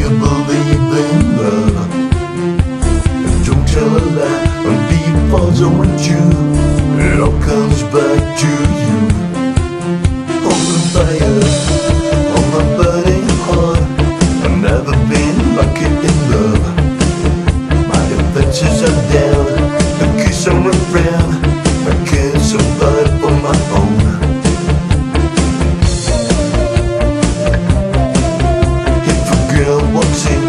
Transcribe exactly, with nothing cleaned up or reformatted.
you believe in love? And don't tell a lie when people's around you. It all comes back to you. On the fire, on my burning heart, I've never been lucky in love. My defenses are down, the kiss on the ground. I can't survive on my own. If a girl walks in